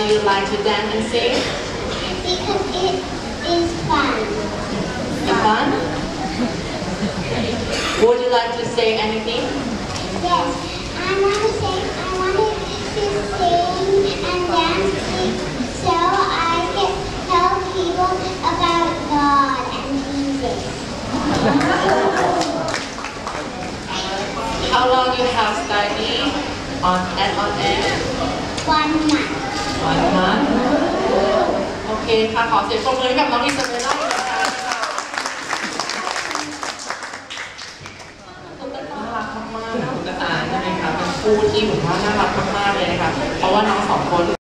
you like to dance and sing? Because it is fun. It's fun? Would you like to say anything? Yes, I want to sing and dance so I can tell people about God and Jesus. How long you have studied on air? 1 month. 1 month. โอเคค่ะขอเสียงปรบมือให้กับน้องอิซาเบลล่าด้วยค่ะน่ารักมากๆตุ๊กตาใช่ไหมคะเป็นคู่ที่ผมว่าน่ารักมากๆเลยนะคะเพราะว่าน้อง2 คน